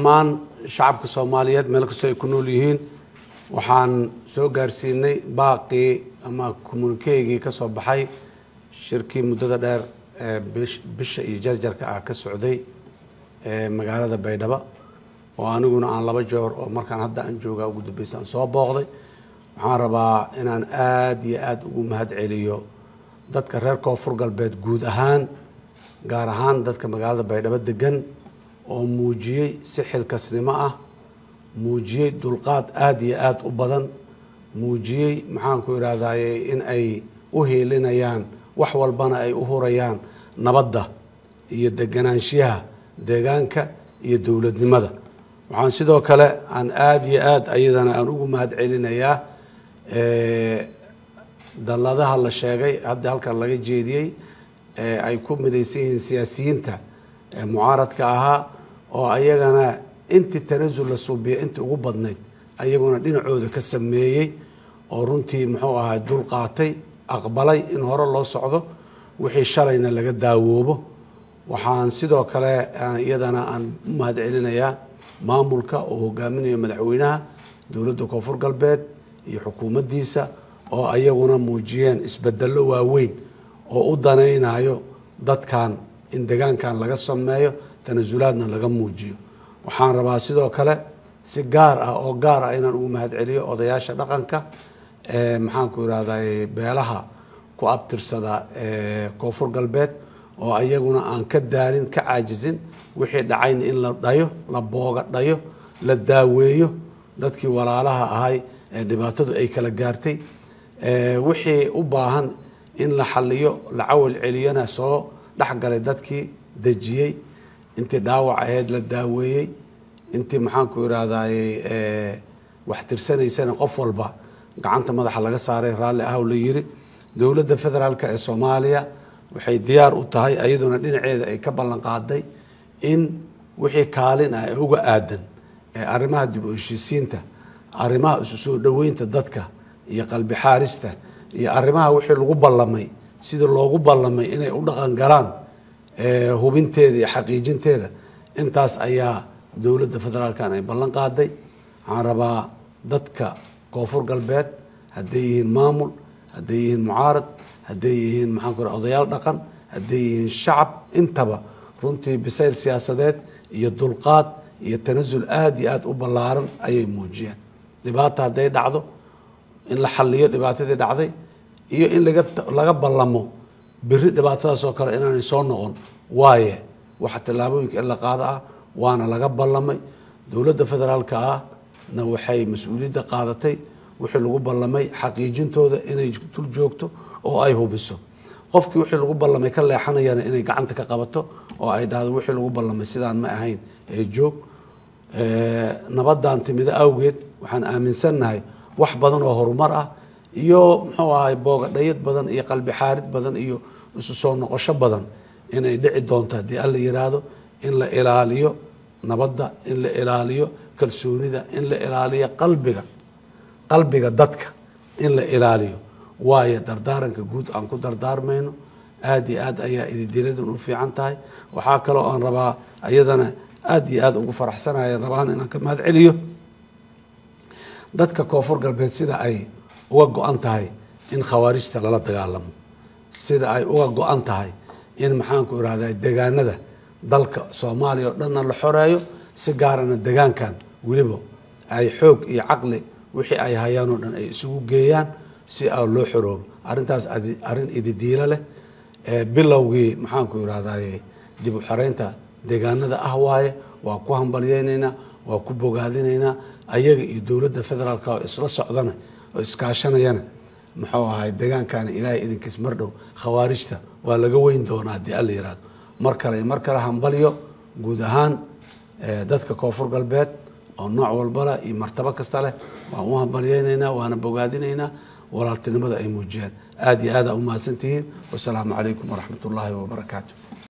maan shacabka Soomaaliyeed meel kasta ay ku nool yihiin waxaan soo gaarsiinay baaqi ama communique ka soo baxay shirkii muddada dheer bisha iyo jarjarka ka socday magaalada Baydhabo oo aniguna aan laba joor oo markaan hadda aan joogaa ugu dambeysaan soo booqday waxaan rabaa inaan aad iyo aad ugu mahad celiyo dadka reer Koonfur Galbeed guud ahaan gaar ahaan dadka magaalada Baydhabo degan oo muujiyay si xilkasnimo ah muujiyay dulqaad aad iyo aad u badan muujiyay maxaan ku iraahdaa in ay u heelinayaan wax walbana ay u hurayaan nabadda iyo deganaanshiyaha deegaanka iyo dawladnimada waxaan sidoo kale aan aad iyo aad ayadana aan ugu mahad celinayaa dalladaha la sheegay hadda halkan laga jeediyay ay ku midaysan yihiin siyaasiyiinta mucaaradka ahaa oo ayagana intii tanaasul la suubiyo intii ugu badnayd ayaguna dhinacooda ka sameeyay oo runtii muxuu ahaa dul qaatay aqbalay in hore loo socdo wixii shalayna laga daawoobo waxaan sidoo kale iyadana aan u mahad celinayaa maamulka oo hogaaminayo madaxweynaha dowladda Koonfur Galbeed iyo xukuumaddiisa oo ayaguna muujiyeen isbeddello waaweyn oo u danaynayo dadkan in deegaankan laga sameeyo tanasulaadna laga muujiyo waxaan rabaa sidoo kale si gaar ah inaan ugu mahad celiyo odayaasha dhaqanka maxaan ku iraahdaa beelaha ku abtirsada Koonfur Galbeed oo ayaguna aan ka daalin ka caajizin wixii dhacayna in la dhayo la booga dhayo la daaweeyo dadkii walaalaha ahay dhibaatadu ay kala gaartay wixii u baahan in la xalliyo la cawil celiyana soo dhaxgalay dadkii dajiyay intii dhaawac ahayd la daaweeyay intii maxaan ku iraahdaa wax tirsanaysana qof walba gacanta madaxa laga saaray raalli ah oo la yiri dawladda federaalka ee Soomaaliya waxay diyaar u tahay ayaduna dhinaceeda ay ka ballan qaaday in wixii kaalin ah uga aadan arrimaha dib u heshiisiinta arrimaha isu soo dhaweynta dadka iyo qalbi xaarista iyo arrimaha wixii lagu ballamay sida loogu ballamay inay u dhaqan galaan hubinteeda iyo xaqiijinteeda intaas ayaa dawladda federaalkan ay ballan qaaday waxaan rabaa dadka Koonfur Galbeed hadday yihiin maamul hadday yihiin mucaarad hadday yihiin maxaan ku iraahdaa odayaal dhaqan hadday yihiin shacab intaba runtii bisayl siyaasadeed iyo dulqaad iyo tanaasul aad iyo aad u ballaaran ayay muujiyeen dhibaato hadday dhacdo in la xalliyo dhibaatadii dhacday iyo in laga ballamo biri dhibaatadaas oo kale inaanay soo noqon waaye waxa tallaabooyinka in la qaado ah waana laga ballamay dowladda federaalka ah na waxay mas'uuliyadda qaadatay wixii lagu ballamay xaqiijintooda inay dul joogto oo ay hubiso qofkii wixii lagu ballamay ka leexanayana inay gacanta ka qabato oo ay dhahdo wixii lagu ballamay sidaan ma ahayn ee joog nabadan timida awgeed waxaan aaminsanahay wax badan oo horumar ah iyo muxuu ahay boogadhayad badan iyo qalbi xaarid badan iyo isu soo noqosho badan inay dhici doonto haddii alla yiraahdo in la ilaaliyo nabadda in la ilaaliyo kalsoonida in la ilaaliyo qalbiga dadka in la ilaaliyo waayo dardaaranka guud aan ku dardaarmayno aad iyo aad ayaa ididiladan u fiican tahay waxaa kaloo aan rabaa ayadana aad iyo aad ugu faraxsanahay rabaan inaan ka mahad celiyo dadka Koonfur Galbeed sida ay uga go'an tahay in khawaarijta lala dagaalamo sida ay uga go'an tahay in maxaan ku iraahdaa deegaanada dalka Soomaaliya oo dhan la xoreeyo si gaarana deegaankan waliba ay xoog iyo caqli wixii ay hayaan oo dhan ay isugu geeyaan si ay loo xoroobo arintaas arin ididiila leh bilowgii maxaan ku iraahdaa dib u xoreynta deegaanada ah waaye waa ku hambalyeynayna waa ku bogaadinayna ayaga iyo dawladda federaalka oo isla socdana oo iskaashanayana muxuu ahay deegaankan ilaahay idinkiis mar dhow khawaarijta waa laga weyn doonaa haddii alla yiraahdo mar kale hambalyo guud ahaan dadka Koonfur Galbeed oo nooc walba leh iyo martaba kasta leh waan u hambalyeynaynaa waana bogaadinaynaa walaaltinimada ay muujiyaan aad iyo aad u mahadsantihiin wassalaamu calaykum waraxmatullaahi wabarakaatuh